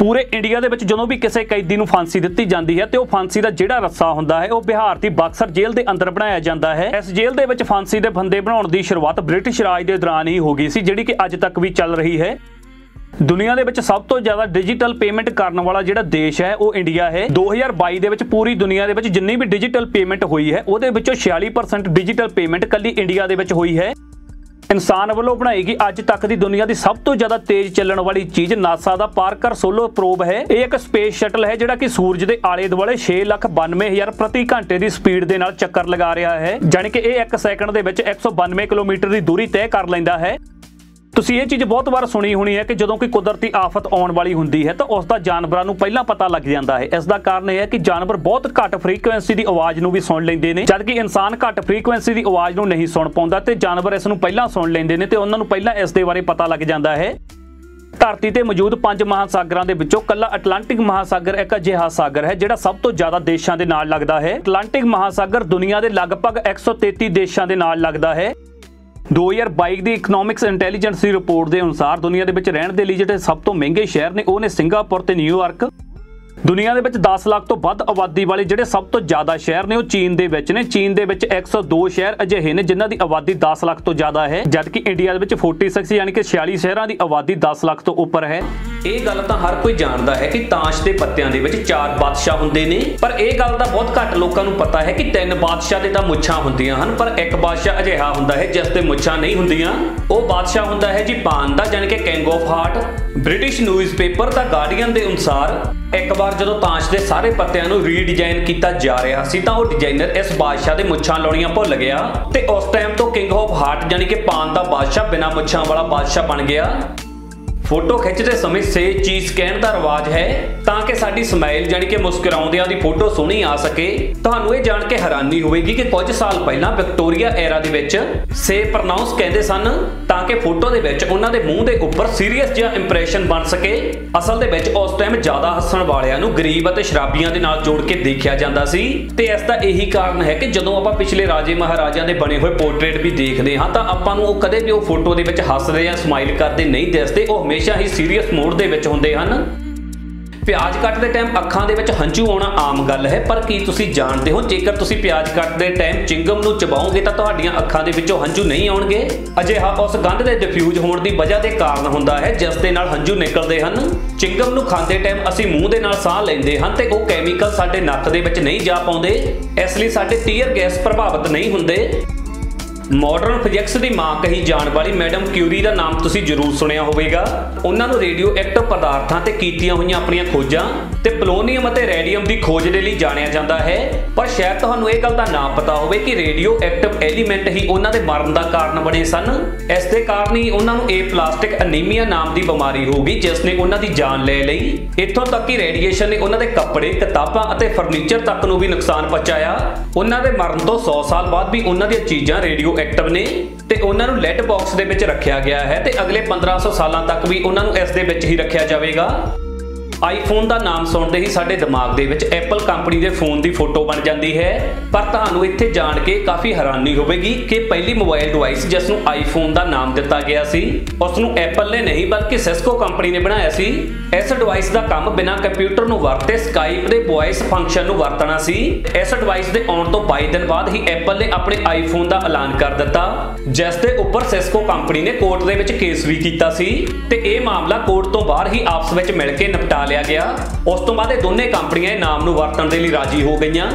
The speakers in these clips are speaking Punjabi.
पूरे इंडिया ਦੇ ਵਿੱਚ ਜਦੋਂ ਵੀ ਕਿਸੇ ਕੈਦੀ ਨੂੰ ਫਾਂਸੀ ਦਿੱਤੀ ਜਾਂਦੀ ਹੈ ਤੇ ਉਹ ਫਾਂਸੀ ਦਾ ਜਿਹੜਾ ਰੱਸਾ ਹੁੰਦਾ ਹੈ ਉਹ ਬਿਹਾਰ ਦੀ ਬਕਸਰ ਜੇਲ੍ਹ ਦੇ ਅੰਦਰ ਬਣਾਇਆ ਜਾਂਦਾ ਹੈ। ਇਸ ਜੇਲ੍ਹ ਦੇ ਵਿੱਚ ਫਾਂਸੀ ਦੇ ਫੰਦੇ ਬਣਾਉਣ ਦੀ ਸ਼ੁਰੂਆਤ ਬ੍ਰਿਟਿਸ਼ ਰਾਜ ਦੇ ਦੌਰਾਨ ਹੀ ਹੋ ਗਈ ਸੀ, ਜਿਹੜੀ ਕਿ ਅੱਜ ਤੱਕ ਵੀ ਚੱਲ ਰਹੀ ਹੈ। ਦੁਨੀਆ ਦੇ ਵਿੱਚ ਸਭ ਤੋਂ ਜ਼ਿਆਦਾ ਡਿਜੀਟਲ ਪੇਮੈਂਟ ਕਰਨ ਵਾਲਾ ਜਿਹੜਾ ਦੇਸ਼ ਹੈ ਉਹ ਇੰਡੀਆ ਹੈ। 2022 ਦੇ ਵਿੱਚ ਪੂਰੀ ਦੁਨੀਆ ਦੇ ਵਿੱਚ ਜਿੰਨੀ ਵੀ ਡਿਜੀਟਲ ਪੇਮੈਂਟ ਹੋਈ ਹੈ ਉਹਦੇ ਵਿੱਚੋਂ 46% ਡਿਜੀਟਲ ਪੇਮੈਂਟ ਕੱਲੀ ਇੰਡੀਆ ਦੇ ਵਿੱਚ ਹੋਈ ਹੈ। ਇਨਸਾਨ ਵੱਲੋਂ ਬਣਾਈ ਗਈ ਅੱਜ ਤੱਕ ਦੀ ਦੁਨੀਆ ਦੀ ਸਭ ਤੋਂ ਜ਼ਿਆਦਾ ਤੇਜ਼ ਚੱਲਣ ਵਾਲੀ ਚੀਜ਼ ਨਾਸਾ ਦਾ ਪਾਰਕਰ ਸੋਲਰ ਪ੍ਰੋਬ ਹੈ। ਇਹ ਇੱਕ ਸਪੇਸ ਸ਼ਟਲ ਹੈ ਜਿਹੜਾ ਕਿ ਸੂਰਜ ਦੇ ਆਲੇ ਦੁਆਲੇ 6,92,000 ਪ੍ਰਤੀ ਘੰਟੇ ਦੀ ਸਪੀਡ ਦੇ ਨਾਲ ਚੱਕਰ ਲਗਾ ਰਿਹਾ ਹੈ, ਜਾਣੀ ਕਿ ਇਹ 1 ਸੈਕਿੰਡ ਦੇ ਵਿੱਚ 192 ਕਿਲੋਮੀਟਰ ਦੀ ਦੂਰੀ ਤੈਅ ਕਰ ਲੈਂਦਾ ਹੈ। ਤੁਸੀਂ ਇਹ ਚੀਜ਼ ਬਹੁਤ ਵਾਰ ਸੁਣੀ ਹੋਣੀ ਹੈ ਕਿ ਜਦੋਂ ਕੋਈ ਕੁਦਰਤੀ ਆਫਤ ਆਉਣ ਵਾਲੀ ਹੁੰਦੀ ਹੈ ਤਾਂ ਉਸ ਦਾ ਜਾਨਵਰਾਂ ਨੂੰ ਪਹਿਲਾਂ ਪਤਾ ਲੱਗ ਜਾਂਦਾ ਹੈ। ਇਸ ਦਾ ਕਾਰਨ ਇਹ ਹੈ ਕਿ ਜਾਨਵਰ ਬਹੁਤ ਘੱਟ ਫ੍ਰੀਕੁਐਂਸੀ ਦੀ ਆਵਾਜ਼ ਨੂੰ ਵੀ ਸੁਣ ਲੈਂਦੇ ਨੇ, ਜਦਕਿ ਇਨਸਾਨ ਘੱਟ ਫ੍ਰੀਕੁਐਂਸੀ ਦੀ ਆਵਾਜ਼ ਨੂੰ ਨਹੀਂ ਸੁਣ ਪਾਉਂਦਾ ਤੇ ਜਾਨਵਰ ਇਸ ਨੂੰ ਪਹਿਲਾਂ ਸੁਣ ਲੈਂਦੇ ਨੇ ਤੇ ਉਹਨਾਂ ਨੂੰ ਪਹਿਲਾਂ ਇਸ ਦੇ ਬਾਰੇ ਪਤਾ ਲੱਗ ਜਾਂਦਾ ਹੈ। ਧਰਤੀ ਤੇ ਮੌਜੂਦ 5 ਮਹਾਸਾਗਰਾਂ ਦੇ ਵਿੱਚੋਂ ਕੱਲਾ ਅਟਲਾਂਟਿਕ ਮਹਾਸਾਗਰ ਇੱਕ ਅਜਿਹਾ ਸਾਗਰ ਹੈ ਜਿਹੜਾ ਸਭ ਤੋਂ ਜ਼ਿਆਦਾ ਦੇਸ਼ਾਂ ਦੇ ਨਾਲ ਲੱਗਦਾ ਹੈ। ਅਟਲਾਂਟਿਕ ਮਹਾਸਾਗਰ ਦੁਨੀਆ ਦੇ ਲਗਭਗ 133 ਦੇਸ਼ਾਂ ਦੇ ਨਾਲ ਲੱਗਦਾ ਹੈ। 2022 ਦੀ ਇਕਨੋਮਿਕਸ ਇੰਟੈਲੀਜੈਂਸ ਦੀ ਰਿਪੋਰਟ ਦੇ ਅਨੁਸਾਰ ਦੁਨੀਆ ਦੇ ਵਿੱਚ ਰਹਿਣ ਦੇ ਲਈ ਜਿਹੜੇ ਸਭ ਤੋਂ ਮਹਿੰਗੇ ਸ਼ਹਿਰ ਨੇ ਉਹ ਨੇ ਸਿੰਗਾਪੁਰ ਤੇ ਨਿਊਯਾਰਕ। ਦੁਨੀਆ ਦੇ ਵਿੱਚ 10 ਲੱਖ ਤੋਂ ਵੱਧ ਆਬਾਦੀ ਵਾਲੇ ਜਿਹੜੇ ਸਭ ਤੋਂ ਜ਼ਿਆਦਾ ਸ਼ਹਿਰ ਨੇ ਉਹ ਚੀਨ ਦੇ ਵਿੱਚ ਨੇ। ਚੀਨ ਦੇ ਵਿੱਚ 102 ਸ਼ਹਿਰ ਅਜਿਹੇ ਨੇ ਜਿਨ੍ਹਾਂ ਦੀ ਆਬਾਦੀ 10 ਲੱਖ ਤੋਂ ਜ਼ਿਆਦਾ ਹੈ, ਜਦਕਿ ਇੰਡੀਆ ਦੇ ਵਿੱਚ 46 ਯਾਨੀ ਕਿ 46 ਸ਼ਹਿਰਾਂ ਦੀ ਆਬਾਦੀ 10 ਲੱਖ ਤੋਂ ਉੱਪਰ ਹੈ। ਇਹ ਗੱਲ ਤਾਂ ਹਰ ਕੋਈ ਜਾਣਦਾ ਹੈ ਕਿ ਤਾਸ਼ ਦੇ ਪੱਤਿਆਂ ਦੇ ਵਿੱਚ 4 ਬਾਦਸ਼ਾਹ ਹੁੰਦੇ ਨੇ, ਪਰ ਇਹ ਗੱਲ ਦਾ ਬਹੁਤ ਘੱਟ ਲੋਕਾਂ ਨੂੰ ਪਤਾ ਹੈ ਕਿ 3 ਬਾਦਸ਼ਾਹ ਦੇ ਤਾਂ ਮੁੱਛਾਂ ਹੁੰਦੀਆਂ ਹਨ, ਪਰ ਇੱਕ ਬਾਦਸ਼ਾਹ ਅਜਿਹਾ ਹੁੰਦਾ ਹੈ ਜਿਸ ਦੇ ਮੁੱਛਾਂ ਨਹੀਂ ਹੁੰਦੀਆਂ। ਉਹ ਬਾਦਸ਼ਾਹ ਹੁੰਦਾ ਹੈ ਜਾਪਾਨ ਦਾ, ਯਾਨੀ ਕਿ king of heart. British newspaper the Guardian ਦੇ ਅਨੁਸਾਰ ਇੱਕ ਵਾਰ ਜਦੋਂ ਤਾਸ਼ ਦੇ ਸਾਰੇ ਪੱਤਿਆਂ ਨੂੰ ਰੀਡਿਜ਼ਾਈਨ ਕੀਤਾ ਜਾ ਰਿਹਾ ਸੀ ਤਾਂ ਉਹ ਡਿਜ਼ਾਈਨਰ ਇਸ ਬਾਦਸ਼ਾਹ ਦੇ ਮੁੱਛਾਂ ਲਾਉਣੀਆਂ ਭੁੱਲ ਗਿਆ ਤੇ ਉਸ ਟਾਈਮ ਤੋਂ ਕਿੰਗ ਆਫ ਹਾਰਟ ਯਾਨੀ ਕਿ ਪਾਨ ਦਾ ਬਾਦਸ਼ਾਹ ਬਿਨਾਂ ਮੁੱਛਾਂ ਵਾਲਾ ਬਾਦਸ਼ਾਹ ਬਣ ਗਿਆ। ਫੋਟੋ ਖਿੱਚਦੇ ਸਮੇਂ ਸੇਜ ਚੀਜ਼ ਕਹਿਣ ਦਾ ਰਿਵਾਜ ਹੈ ਤਾਂ ਕਿ ਸਾਡੀ ਸਮਾਈਲ ਯਾਨੀ ਕਿ ਮੁਸਕਰਾਉਂਦਿਆਂ ਦੀ ਫੋਟੋ ਸੋਹਣੀ ਆ ਸਕੇ। ਤੁਹਾਨੂੰ ਇਹ ਜਾਣ ਕੇ ਹੈਰਾਨੀ ਹੋਵੇਗੀ ਕਿ ਕੁਝ ਸਾਲ ਪਹਿਲਾਂ ਵਿਕਟੋਰੀਆ ਐਰਾ ਦੇ ਵਿੱਚ ਸੇ ਪ੍ਰੋਨਾਂਸ ਕਹਿੰਦੇ ਸਨ ਤਾਂ ਕਿ ਫੋਟੋ ਦੇ ਵਿੱਚ ਉਹਨਾਂ ਦੇ ਮੂੰਹ ਦੇ ਉੱਪਰ ਸੀਰੀਅਸ ਜਿਹਾ ਇੰਪ੍ਰੈਸ਼ਨ ਬਣ ਸਕੇ। ਅਸਲ ਦੇ ਵਿੱਚ ਉਸ ਟਾਈਮ ਜ਼ਿਆਦਾ ਹੱਸਣ ਵਾਲਿਆਂ ਨੂੰ ਗਰੀਬ ਅਤੇ ਸ਼ਰਾਬੀਆਂ ਦੇ ਨਾਲ ਜੋੜ ਕੇ ਦੇਖਿਆ ਜਾਂਦਾ ਸੀ ਤੇ ਇਸ ਦਾ ਇਹੀ ਕਾਰਨ ਹੈ ਕਿ ਜਦੋਂ ਆਪਾਂ ਪਿਛਲੇ ਰਾਜੇ ਮਹਾਰਾਜਿਆਂ ਦੇ ਬਣੇ ਹੋਏ ਪੋਰਟਰੇਟ ਵੀ ਦੇਖਦੇ ਹਾਂ ਤਾਂ ਆਪਾਂ ਨੂੰ ਉਹ ਕਦੇ ਵੀ ਉਹ ਫੋਟੋ ਦੇ ਵਿੱਚ ਹੱਸਦੇ ਜਾਂ ਸਮਾਈਲ ਕਰਦੇ ਨਹੀਂ ਦਿਸਦੇ, ਉਹ ਹਮੇਸ਼ਾ ਹੀ ਸੀਰੀਅਸ ਮੋਡ ਦੇ ਵਿੱਚ ਹੁੰਦੇ ਹਨ। ਪਿਆਜ਼ ਕੱਟਦੇ ਟਾਈਮ ਅੱਖਾਂ ਦੇ ਵਿੱਚ ਹੰਝੂ ਆਉਣਾ ਆਮ ਗੱਲ ਹੈ, ਪਰ ਕੀ ਤੁਸੀਂ ਜਾਣਦੇ ਹੋ ਜੇਕਰ ਤੁਸੀਂ ਪਿਆਜ਼ ਕੱਟਦੇ ਟਾਈਮ ਚਿੰਗਮ ਨੂੰ ਚਬਾਓਗੇ ਤਾਂ ਤੁਹਾਡੀਆਂ ਅੱਖਾਂ ਦੇ ਵਿੱਚੋਂ ਹੰਝੂ ਨਹੀਂ ਆਉਣਗੇ। ਅਜਿਹਾ ਉਸ ਗੰਧ ਦੇ ਡਿਫਿਊਜ਼ ਹੋਣ ਦੀ ਵਜ੍ਹਾ ਦੇ ਕਾਰਨ ਹੁੰਦਾ ਹੈ ਜਿਸ ਦੇ ਨਾਲ ਹੰਝੂ ਨਿਕਲਦੇ ਹਨ। ਚਿੰਗਮ ਨੂੰ ਖਾਂਦੇ ਟਾਈਮ ਅਸੀਂ ਮੂੰਹ ਦੇ ਨਾਲ ਸਾਹ ਲੈਂਦੇ ਹਾਂ ਤੇ ਉਹ ਕੈਮੀਕਲ ਸਾਡੇ ਨੱਕ ਦੇ ਵਿੱਚ ਨਹੀਂ ਜਾ ਪਾਉਂਦੇ, ਇਸ ਲਈ ਸਾਡੇ ਟੀਅਰ ਗੈਸ ਪ੍ਰਭਾਵਿਤ ਨਹੀਂ ਹੁੰਦੇ। ਮਾਡਰਨ ਫਿਜ਼ਿਕਸ ਦੀ ਮਾਂ ਕਹੀ ਜਾਣ ਵਾਲੀ ਮੈਡਮ ਕਿਊਰੀ ਦਾ ਨਾਮ ਤੁਸੀਂ ਜ਼ਰੂਰ ਸੁਣਿਆ ਹੋਵੇਗਾ। ਉਹਨਾਂ ਨੂੰ ਰੇਡੀਓ ਐਕਟਿਵ ਪਦਾਰਥਾਂ ਤੇ ਕੀਤੀਆਂ ਹੋਈਆਂ ਆਪਣੀਆਂ ਖੋਜਾਂ ਤੇ ਪੋਲੋਨੀਅਮ ਅਤੇ ਰੇਡੀਅਮ ਦੀ ਖੋਜ ਦੇ ਲਈ ਜਾਣਿਆ ਜਾਂਦਾ ਹੈ, ਪਰ ਸ਼ਾਇਦ ਤੁਹਾਨੂੰ ਇਹ ਗੱਲ ਦਾ ਨਾ ਪਤਾ ਹੋਵੇ ਕਿ ਰੇਡੀਓ ਐਕਟਿਵ ਐਲੀਮੈਂਟ ਹੀ ਉਹਨਾਂ ਦੇ ਮਰਨ ਦਾ ਕਾਰਨ ਬਣੇ ਸਨ। ਇਸ ਦੇ ਕਾਰਨ ਹੀ ਉਹਨਾਂ ਨੂੰ ਪਲਾਸਟਿਕ ਅਨੀਮੀਆ ਨਾਮ ਦੀ ਬਿਮਾਰੀ ਹੋ ਗਈ ਜਿਸ ਨੇ ਉਹਨਾਂ ਦੀ ਜਾਨ ਲੈ ਲਈ। ਇੱਥੋਂ ਤੱਕ ਕਿ ਰੇਡੀਏਸ਼ਨ ਨੇ ਉਹਨਾਂ ਦੇ ਕੱਪੜੇ, ਕਿਤਾਬਾਂ ਅਤੇ ਫਰਨੀਚਰ ਤੱਕ ਨੂੰ ਵੀ ਨੁਕਸਾਨ ਪਹੁੰਚਾਇਆ। ਉਹਨਾਂ ਦੇ ਮਰਨ ਤੋਂ 100 ਸਾਲ ਬਾਅਦ ਵੀ ਉਹਨਾਂ ਦੀਆਂ ਚੀਜ਼ਾਂ ਰੇਡੀਓ ਐਕਟਿਵ ਨੇ ਤੇ ਉਹਨਾਂ ਨੂੰ ਲੈਡ ਬਾਕਸ ਦੇ ਵਿੱਚ ਰੱਖਿਆ ਗਿਆ ਹੈ ਤੇ ਅਗਲੇ 1500 ਸਾਲਾਂ ਤੱਕ ਵੀ ਉਹਨਾਂ ਨੂੰ ਇਸ ਦੇ ਵਿੱਚ ਹੀ ਰੱਖਿਆ ਜਾਵੇਗਾ। ਆਈਫੋਨ ਦਾ ਨਾਮ ਸੁਣਦੇ ਹੀ ਸਾਡੇ ਦਿਮਾਗ ਦੇ ਵਿੱਚ ਐਪਲ ਕੰਪਨੀ ਦੇ ਫੋਨ ਦੀ ਫੋਟੋ ਬਣ ਜਾਂਦੀ ਹੈ, ਪਰ ਤੁਹਾਨੂੰ ਇੱਥੇ ਜਾਣ ਕੇ ਕਾਫੀ ਹੈਰਾਨੀ ਹੋਵੇਗੀ ਕਿ ਪਹਿਲੀ ਮੋਬਾਈਲ ਡਿਵਾਈਸ ਜਿਸ ਨੂੰ ਆਈਫੋਨ ਦਾ ਨਾਮ ਦਿੱਤਾ ਗਿਆ ਸੀ ਉਸ ਨੂੰ ਐਪਲ ਨੇ ਨਹੀਂ ਬਲਕਿ ਸਿਸਕੋ ਕੰਪਨੀ ਨੇ ਬਣਾਇਆ ਸੀ। ਇਸ ਡਿਵਾਈਸ ਦਾ ਕੰਮ ਬਿਨਾਂ ਕੰਪਿਊਟਰ ਨੂੰ ਵਰਤੇ ਸਕਾਈਪ ਦੇ ਵੌਇਸ ਫੰਕਸ਼ਨ ਨੂੰ ਵਰਤਣਾ ਸੀ। ਇਸ ਡਿਵਾਈਸ ਦੇ ਆਉਣ ਤੋਂ 22 ਦਿਨ ਬਾਅਦ ਹੀ ਐਪਲ ਨੇ ਆਪਣੇ ਆਈਫੋਨ ਦਾ ਐਲਾਨ ਕਰ ਦਿੱਤਾ, ਜਿਸ ਦੇ ਉੱਪਰ ਸਿਸਕੋ ਕੰਪਨੀ ਨੇ ਕੋਰਟ ਦੇ ਵਿੱਚ ਕੇਸ ਵੀ ਕੀਤਾ ਸੀ ਤੇ ਇਹ ਮਾਮਲਾ ਕੋਰਟ ਤੋਂ ਬਾਹਰ ਹੀ ਆਪਸ ਵਿੱਚ ਮਿਲ ਕੇ ਨਿਪਟਾ ਲਿਆ ਗਿਆ। ਉਸ ਤੋਂ ਬਾਅਦ ਇਹ ਦੋਨੇ ਕੰਪਨੀਆਂ ਨਾਮ ਨੂੰ ਵਰਤਣ ਦੇ ਲਈ ਰਾਜੀ ਹੋ ਗਈਆਂ।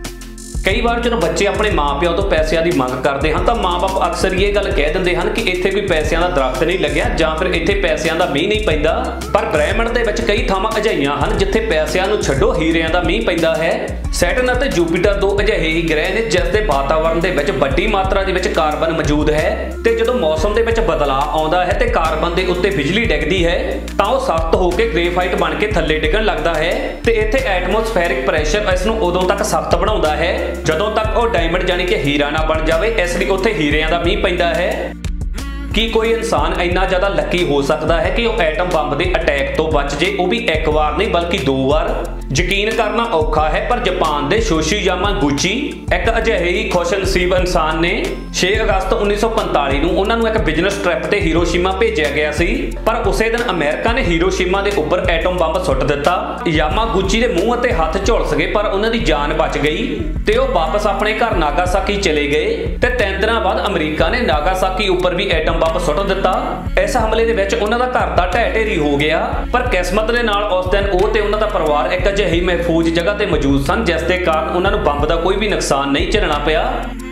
ਕਈ ਵਾਰ ਜਦੋਂ ਬੱਚੇ ਆਪਣੇ ਮਾਪਿਆਂ ਤੋਂ ਪੈਸਿਆਂ ਦੀ ਮੰਗ ਕਰਦੇ ਹਨ ਤਾਂ ਮਾਪੇ ਅਕਸਰ ਇਹ ਗੱਲ ਕਹਿ ਦਿੰਦੇ ਹਨ ਕਿ ਇੱਥੇ ਕੋਈ ਪੈਸਿਆਂ ਦਾ ਦਰਖਤ ਨਹੀਂ ਲੱਗਿਆ ਜਾਂ ਫਿਰ ਇੱਥੇ ਪੈਸਿਆਂ ਦਾ ਮੀਂਹ ਨਹੀਂ ਪੈਂਦਾ, ਪਰ ਬ੍ਰਹਿਮੰਡ ਦੇ ਵਿੱਚ ਕਈ ਥਾਵਾਂ ਅਜਿਹੀਆਂ ਹਨ ਜਿੱਥੇ ਪੈਸਿਆਂ ਨੂੰ ਛੱਡੋ ਹੀਰਿਆਂ ਦਾ ਮੀਂਹ ਪੈਂਦਾ ਹੈ। ਸੈਟਰਨ ਅਤੇ ਜੁਪੀਟਰ ਦੋ ਅਜਿਹੇ ਹੀ ਗ੍ਰਹਿ ਨੇ ਜਿਸ ਦੇ ਵਾਤਾਵਰਣ ਦੇ ਵਿੱਚ ਵੱਡੀ ਮਾਤਰਾ ਦੇ ਵਿੱਚ ਕਾਰਬਨ ਮੌਜੂਦ ਹੈ ਤੇ ਜਦੋਂ ਮੌਸਮ ਦੇ ਵਿੱਚ ਬਦਲਾਅ ਆਉਂਦਾ ਹੈ ਤੇ ਕਾਰਬਨ ਦੇ ਉੱਤੇ ਬਿਜਲੀ ਡਿੱਗਦੀ ਹੈ ਤਾਂ ਉਹ ਸਖਤ ਹੋ ਕੇ ਗ੍ਰੇਫਾਈਟ ਬਣ ਕੇ ਥੱਲੇ ਡਿੱਗਣ ਲੱਗਦਾ ਹੈ ਤੇ ਇੱਥੇ ਐਟਮੋਸਫੇਰਿਕ ਪ੍ਰੈਸ਼ਰ ਇਸ ਨੂੰ ਉਦੋਂ ਤੱਕ ਸਖਤ ਬਣਾਉਂਦਾ ਹੈ ਜਦੋਂ ਤੱਕ ਉਹ ਡਾਇਮੰਡ ਯਾਨੀ ਕਿ ਹੀਰਾ ਨਾ ਬਣ ਜਾਵੇ, ਇਸ ਲਈ ਉੱਥੇ ਹੀਰਿਆਂ ਦਾ ਮੀਂਹ ਪੈਂਦਾ ਹੈ। ਕੀ ਕੋਈ ਇਨਸਾਨ ਇੰਨਾ ਜ਼ਿਆਦਾ ਲੱਕੀ ਹੋ ਸਕਦਾ ਹੈ ਕਿ ਉਹ ਐਟਮ ਬੰਬ ਦੇ ਅਟੈਕ ਤੋਂ ਬਚ ਜੇ, ਉਹ ਵੀ ਇੱਕ ਵਾਰ ਨਹੀਂ ਬਲਕਿ 2 ਵਾਰ? ਯਕੀਨ ਕਰਨਾ ਔਖਾ ਹੈ, ਪਰ ਜਾਪਾਨ ਦੇ ਸ਼ੋਸ਼ੀ ਯਾਮਾਗੂਚੀ ਇੱਕ ਅਜਿਹੇ ਹੀ ਖੁਸ਼ਨਸੀਬ ਇਨਸਾਨ ਨੇ 6 ਅਗਸਤ 1945 ਨੂੰ ਉਹਨਾਂ ਨੂੰ ਇੱਕ ਬਿਜ਼ਨਸ ਟ੍ਰਿਪ ਤੇ ਹੀਰੋਸ਼ੀਮਾ ਭੇਜਿਆ ਗਿਆ ਸੀ, ਪਰ ਉਸੇ ਦਿਨ ਅਮਰੀਕਾ ਨੇ ਹੀਰੋਸ਼ੀਮਾ ਦੇ ਉੱਪਰ ਐਟਮ ਬੰਬ ਸੁੱਟ ਦਿੱਤਾ। ਯਾਮਾਗੂਚੀ ਦੇ ਮੂੰਹ ਅਤੇ ਹੱਥ ਝੁਲਸ ਗਏ, ਪਰ ਉਹਨਾਂ ਦੀ ਜਾਨ ਬਚ ਗਈ ਤੇ ਉਹ ਵਾਪਸ ਆਪਣੇ ਘਰ ਨਾਗਾਸਾਕੀ ਚਲੇ ਗਏ ਤੇ 3 ਦਿਨਾਂ ਬਾਅਦ ਅਮਰੀਕਾ ਨੇ ਨਾਗਾਸਾਕੀ ਉੱਪਰ ਵੀ ਐਟਮ ਬੰਬ ਸੁੱਟ ਦਿੱਤਾ। ਇਸ ਹਮਲੇ ਦੇ ਵਿੱਚ ਉਹਨਾਂ ਦਾ ਘਰ ਤਾਂ ਢਹਿ ਢੇਰੀ ਹੋ ਗਿਆ, ਪਰ ਕਿਸਮਤ ਦੇ ਨਾਲ ਉਸ ਦਿਨ ਉਹ ਤੇ ਉਹਨਾਂ ਦਾ ਪਰਿਵਾਰ ਇੱਕ ਅਜਿਹੀ ਮਹਿਫੂਜ਼ ਜਗ੍ਹਾ ਤੇ ਮੌਜੂਦ ਸਨ ਜਿਸ ਦੇ ਕਾਰਨ ਉਹਨਾਂ ਨੂੰ ਬੰਬ ਦਾ ਕੋਈ ਵੀ ਨੁਕਸਾਨ ਨਹੀਂ ਝੱਲਣਾ ਪਿਆ।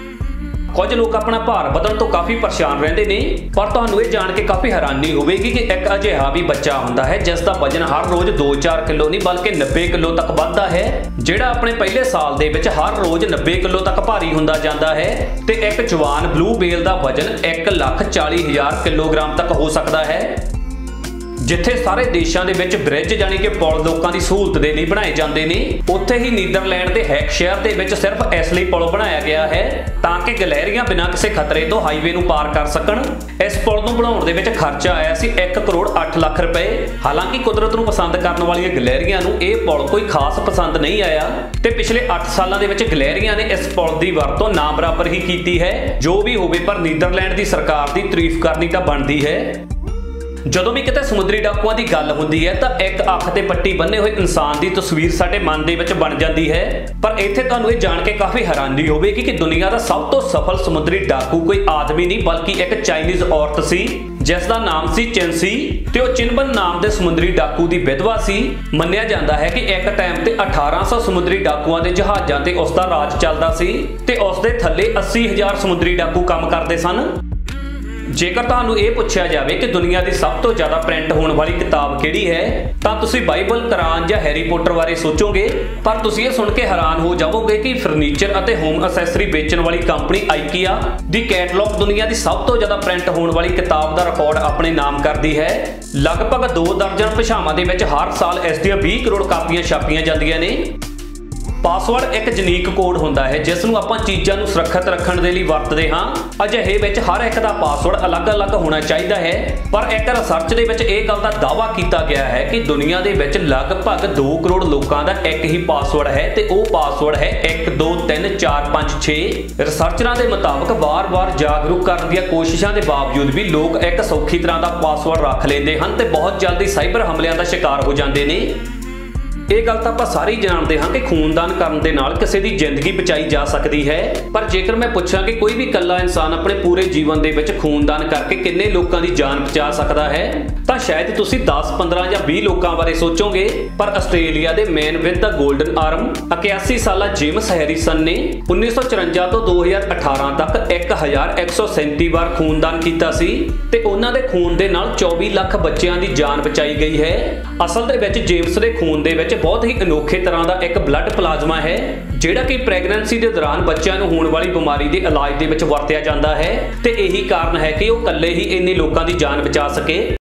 ਕੁਝ ਲੋਕ ਆਪਣਾ ਭਾਰ ਵਧਣ ਤੋਂ ਕਾਫੀ ਪਰੇਸ਼ਾਨ ਰਹਿੰਦੇ ਨੇ, ਪਰ ਤੁਹਾਨੂੰ ਇਹ ਜਾਣ ਕੇ ਕਾਫੀ ਹੈਰਾਨੀ ਹੋਵੇਗੀ ਕਿ ਇੱਕ ਅਜਿਹਾ ਵੀ ਬੱਚਾ ਹੁੰਦਾ ਹੈ ਜਿਸ ਦਾ ਵਜ਼ਨ ਹਰ ਰੋਜ਼ 2-4 ਕਿਲੋ ਨਹੀਂ ਬਲਕਿ 90 ਕਿਲੋ ਤੱਕ ਵੱਧਦਾ ਹੈ, ਜਿਹੜਾ ਆਪਣੇ ਪਹਿਲੇ ਸਾਲ ਦੇ ਵਿੱਚ ਹਰ ਰੋਜ਼ 90 ਕਿਲੋ ਤੱਕ ਭਾਰੀ ਹੁੰਦਾ ਜਾਂਦਾ ਹੈ ਤੇ ਇੱਕ ਜਵਾਨ ਬਲੂ ਵੇਲ ਦਾ ਵਜ਼ਨ 1,40,000 ਕਿਲੋਗ੍ਰਾਮ ਤੱਕ ਹੋ ਸਕਦਾ ਹੈ। ਜਿੱਥੇ ਸਾਰੇ ਦੇਸ਼ਾਂ ਦੇ ਵਿੱਚ ਬ੍ਰਿਜ ਜਾਨੀ ਕਿ ਪੁਲ ਲੋਕਾਂ ਦੀ ਸਹੂਲਤ ਦੇ ਲਈ ਬਣਾਏ ਜਾਂਦੇ ਨੇ, ਉੱਥੇ ਹੀ ਨੀਦਰਲੈਂਡ ਦੇ ਹੈਕ ਸ਼ਹਿਰ ਦੇ ਵਿੱਚ ਸਿਰਫ ਇਸ ਲਈ ਪੁਲ ਬਣਾਇਆ ਗਿਆ ਹੈ ਤਾਂ ਕਿ ਗਲੈਰੀਆਂ ਬਿਨਾਂ ਕਿਸੇ ਖਤਰੇ ਤੋਂ ਹਾਈਵੇ ਨੂੰ ਪਾਰ ਕਰ ਸਕਣ। ਇਸ ਪੁਲ ਨੂੰ ਬਣਾਉਣ ਦੇ ਵਿੱਚ ਖਰਚਾ ਆਇਆ ਸੀ 1 ਕਰੋੜ 8 ਲੱਖ ਰੁਪਏ। ਹਾਲਾਂਕਿ ਕੁਦਰਤ ਨੂੰ ਪਸੰਦ ਕਰਨ ਵਾਲੀਆਂ ਗਲੈਰੀਆਂ ਨੂੰ ਇਹ ਪੁਲ ਕੋਈ ਖਾਸ ਪਸੰਦ ਨਹੀਂ ਆਇਆ ਤੇ ਪਿਛਲੇ 8 ਸਾਲਾਂ ਦੇ ਵਿੱਚ ਗਲੈਰੀਆਂ ਨੇ ਇਸ ਪੁਲ ਦੀ ਵਰਤੋਂ ਨਾ ਬਰਾਬਰ ਹੀ ਕੀਤੀ ਹੈ। ਜੋ ਵੀ ਹੋਵੇ, ਪਰ ਨੀਦਰਲੈਂਡ ਦੀ ਸਰਕਾਰ ਦੀ ਤਾਰੀਫ ਕਰਨੀ ਤਾਂ ਬਣਦੀ ਹੈ। ਜਦੋਂ ਵੀ ਕਿਤੇ ਸਮੁੰਦਰੀ ਡਾਕੂਆਂ ਦੀ ਗੱਲ ਹੁੰਦੀ ਹੈ ਤਾਂ ਇੱਕ ਅੱਖ ਤੇ ਪੱਟੀ ਬੰਨੇ ਹੋਏ ਇਨਸਾਨ ਦੀ ਤਸਵੀਰ ਸਾਡੇ ਮਨ ਦੇ ਵਿੱਚ ਬਣ ਜਾਂਦੀ ਹੈ, ਪਰ ਇੱਥੇ ਤੁਹਾਨੂੰ ਇਹ ਜਾਣ ਕੇ ਕਾਫੀ ਹੈਰਾਨੀ ਹੋਵੇਗੀ ਕਿ ਦੁਨੀਆ ਦਾ ਸਭ ਤੋਂ ਸਫਲ ਸਮੁੰਦਰੀ ਡਾਕੂ ਕੋਈ ਆਦਮੀ ਨਹੀਂ ਬਲਕਿ ਇੱਕ ਚਾਈਨੀਜ਼ ਔਰਤ ਸੀ ਜਿਸ ਦਾ ਨਾਮ ਸੀ ਚਿਨਸੀ ਤੇ ਉਹ ਚਿਨਬਨ ਨਾਮ ਦੇ ਸਮੁੰਦਰੀ ਡਾਕੂ ਦੀ ਵਿਧਵਾ ਸੀ। ਮੰਨਿਆ ਜਾਂਦਾ ਹੈ ਕਿ ਇੱਕ ਟਾਈਮ ਤੇ 1800 ਸਮੁੰਦਰੀ ਡਾਕੂਆਂ ਦੇ ਜਹਾਜ਼ਾਂ ਤੇ ਉਸ ਦਾ ਰਾਜ ਚੱਲਦਾ ਸੀ ਤੇ ਉਸ ਦੇ ਥੱਲੇ 80,000 ਸਮੁੰਦਰੀ ਡਾਕੂ ਕੰਮ ਕਰਦੇ ਸਨ। ਜੇਕਰ ਤੁਹਾਨੂੰ ਇਹ ਪੁੱਛਿਆ ਜਾਵੇ ਕਿ ਦੁਨੀਆ ਦੀ ਸਭ ਤੋਂ ਜ਼ਿਆਦਾ ਪ੍ਰਿੰਟ ਹੋਣ ਵਾਲੀ ਕਿਤਾਬ ਕਿਹੜੀ ਹੈ ਤਾਂ ਤੁਸੀਂ ਬਾਈਬਲ, ਕੁਰਾਨ ਜਾਂ ਹੈਰੀ ਪੋਟਰ ਬਾਰੇ ਸੋਚੋਗੇ, ਪਰ ਤੁਸੀਂ ਇਹ ਸੁਣ ਕੇ ਹੈਰਾਨ ਹੋ ਜਾਵੋਗੇ ਕਿ ਫਰਨੀਚਰ ਅਤੇ ਹੋਮ ਅਸੈਸਰੀ ਵੇਚਣ ਵਾਲੀ ਕੰਪਨੀ ਆਈਕੀਆ ਦੀ ਕੈਟਲੌਗ ਦੁਨੀਆ ਦੀ ਸਭ ਤੋਂ ਜ਼ਿਆਦਾ ਪ੍ਰਿੰਟ ਹੋਣ ਵਾਲੀ ਕਿਤਾਬ ਦਾ ਰਿਕਾਰਡ ਆਪਣੇ ਨਾਮ ਕਰਦੀ ਹੈ। ਲਗਭਗ 2 ਦਰਜਨ ਭਾਸ਼ਾਵਾਂ ਦੇ ਵਿੱਚ ਹਰ ਸਾਲ ਇਸ ਦੀਆਂ 20 ਕਰੋੜ ਕਾਪੀਆਂ ਛਾਪੀਆਂ ਜਾਂਦੀਆਂ ਨੇ। ਪਾਸਵਰਡ ਇੱਕ ਯੂਨੀਕ ਕੋਡ ਹੁੰਦਾ ਹੈ ਜਿਸ ਨੂੰ ਆਪਾਂ ਚੀਜ਼ਾਂ ਨੂੰ ਸੁਰੱਖਿਅਤ ਰੱਖਣ ਦੇ ਲਈ ਵਰਤਦੇ ਹਾਂ। ਅਜਿਹੇ ਵਿੱਚ ਹਰ ਇੱਕ ਦਾ ਪਾਸਵਰਡ ਅਲੱਗ-ਅਲੱਗ ਹੋਣਾ ਚਾਹੀਦਾ ਹੈ, ਪਰ ਇੱਕ ਰਿਸਰਚ ਦੇ ਵਿੱਚ ਇਹ ਗੱਲ ਦਾ ਦਾਅਵਾ ਕੀਤਾ ਗਿਆ ਹੈ ਕਿ ਦੁਨੀਆ ਦੇ ਵਿੱਚ ਲਗਭਗ 2 ਕਰੋੜ ਲੋਕਾਂ ਦਾ ਇੱਕ ਹੀ ਪਾਸਵਰਡ ਹੈ ਤੇ ਉਹ ਪਾਸਵਰਡ ਹੈ 123456। ਰਿਸਰਚਰਾਂ ਦੇ ਮੁਤਾਬਕ ਵਾਰ-ਵਾਰ ਜਾਗਰੂਕ ਕਰਨ ਦੀਆਂ ਕੋਸ਼ਿਸ਼ਾਂ ਦੇ ਬਾਵਜੂਦ ਵੀ ਲੋਕ ਇੱਕ ਸੌਖੀ ਤਰ੍ਹਾਂ ਦਾ ਪਾਸਵਰਡ ਰੱਖ ਲੈਂਦੇ ਹਨ ਤੇ ਬਹੁਤ ਜਲਦੀ ਸਾਈਬਰ ਹਮਲਿਆਂ ਦਾ ਸ਼ਿਕਾਰ ਹੋ ਜਾਂਦੇ ਨੇ। ਇਹ ਗੱਲ ਤਾਂ ਆਪਾਂ ਸਾਰੇ ਹੀ ਜਾਣਦੇ ਹਾਂ ਕਿ ਖੂਨਦਾਨ ਕਰਨ ਦੇ ਨਾਲ ਕਿਸੇ ਦੀ ਜ਼ਿੰਦਗੀ ਬਚਾਈ ਜਾ ਸਕਦੀ ਹੈ, ਪਰ ਜੇਕਰ ਮੈਂ ਪੁੱਛਾਂ ਕਿ ਕੋਈ ਵੀ ਇਕੱਲਾ ਇਨਸਾਨ ਆਪਣੇ ਪੂਰੇ ਜੀਵਨ ਦੇ ਵਿੱਚ ਖੂਨਦਾਨ ਕਰਕੇ ਕਿੰਨੇ ਲੋਕਾਂ ਦੀ ਜਾਨ ਬਚਾ ਸਕਦਾ ਹੈ ਤਾਂ ਸ਼ਾਇਦ ਤੁਸੀਂ 10, 15 ਜਾਂ 20 ਲੋਕਾਂ ਬਾਰੇ ਸੋਚੋਗੇ, ਪਰ ਆਸਟ੍ਰੇਲੀਆ ਦੇ ਮੈਨ ਵਿਦ ਦਾ ਗੋਲਡਨ ਆਰਮ 81 ਸਾਲਾ ਜੇਮਸ ਹੈਰੀਸਨ ਨੇ 1954 ਤੋਂ 2018 ਤੱਕ 1137 ਵਾਰ ਖੂਨਦਾਨ ਕੀਤਾ ਸੀ ਤੇ ਉਹਨਾਂ ਦੇ ਖੂਨ ਦੇ ਨਾਲ 24 ਲੱਖ ਬੱਚਿਆਂ ਦੀ ਜਾਨ ਬਚਾਈ ਗਈ ਹੈ। ਅਸਲ ਦੇ ਵਿੱਚ ਜੇਮਸ ਦੇ ਖੂਨ ਦੇ ਵਿੱਚ ਬਹੁਤ ਹੀ ਅਨੋਖੇ ਤਰ੍ਹਾਂ ਦਾ ਇੱਕ ਬਲੱਡ ਪਲਾਜ਼ਮਾ ਹੈ ਜਿਹੜਾ ਕਿ ਪ੍ਰੈਗਨੈਂਸੀ ਦੇ ਦੌਰਾਨ ਬੱਚਿਆਂ ਨੂੰ ਹੋਣ ਵਾਲੀ ਬਿਮਾਰੀ ਦੇ ਇਲਾਜ ਦੇ ਵਿੱਚ ਵਰਤਿਆ ਜਾਂਦਾ ਹੈ ਤੇ ਇਹੀ ਕਾਰਨ ਹੈ ਕਿ ਉਹ ਇਕੱਲੇ ਹੀ ਇੰਨੇ ਲੋਕਾਂ ਦੀ ਜਾਨ ਬਚਾ ਸਕੇ।